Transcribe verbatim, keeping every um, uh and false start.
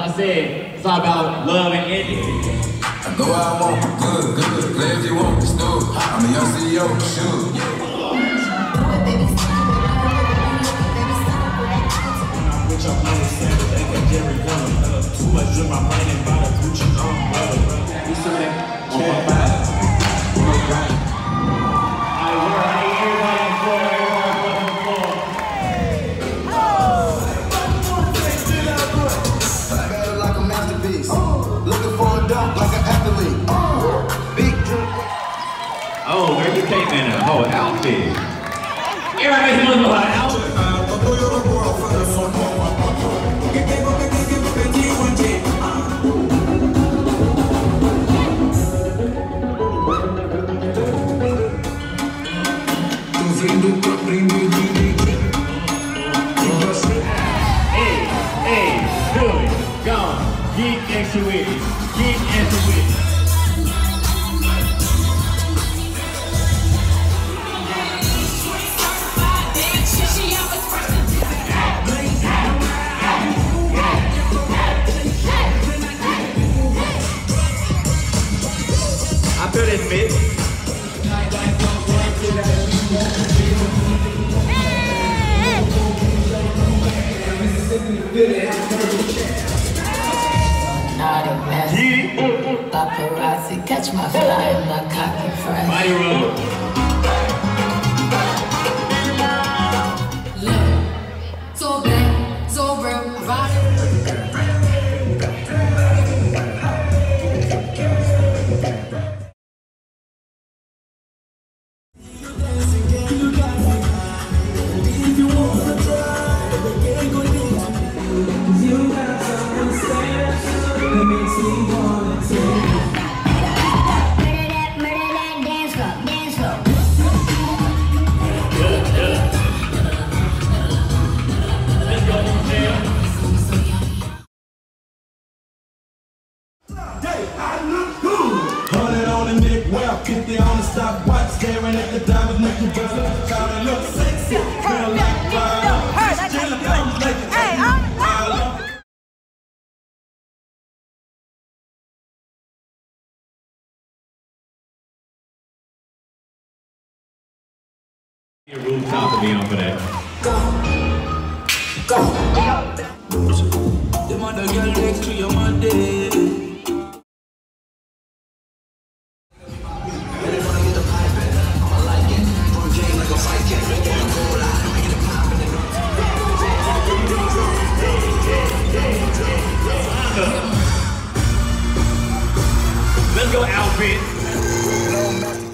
I said, it's all about love and ending. I go where I want, good, good. Play if you want, it's new. I'm a young C E O, shoot. Too much in my brain and by the Gucci umbrella. You see that? On my back. Alright, we're ready. Everybody on the floor. Everybody on the floor. I got it like a masterpiece. Looking for a dunk like an athlete. Big drip. Oh, where you came in a whole outfit. Everybody makes me look like an outfit. Hey, hey, do it, go, geek intuition, geek intuition. I feel this mix. Paparazzi, catch my fly and my cocky fry. Mighty roll. So bad, so real, right? fifty on the stopwatch, staring at the diamonds, make you bust it. Call it look sexy, feel like fire. Chill and come, make it. Hey, I'm Your rooftop to be on for that. Go, go. The mother girl next to your mother. Let's go, outfit.